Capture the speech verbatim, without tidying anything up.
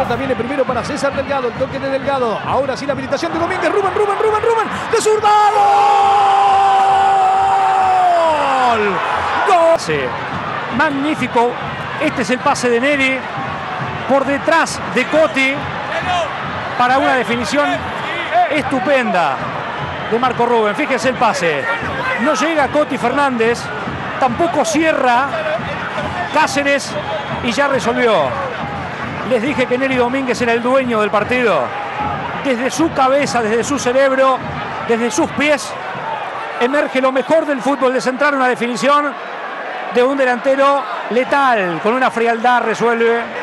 pelota viene primero para César Delgado. El toque de Delgado. Ahora sí la habilitación de Domínguez. Rubén, Rubén, Rubén, Rubén. De zurda. ¡Gol! ¡Gol! Sí. Magnífico. Este es el pase de Neri. Por detrás de Coty. Para una definición estupenda de Marco Rubén. Fíjense el pase. No llega Coty Fernández. Tampoco cierra Cáceres y ya resolvió. Les dije que Neri Domínguez era el dueño del partido. Desde su cabeza, desde su cerebro, desde sus pies, emerge lo mejor del fútbol de centrar una definición de un delantero letal. Con una frialdad resuelve.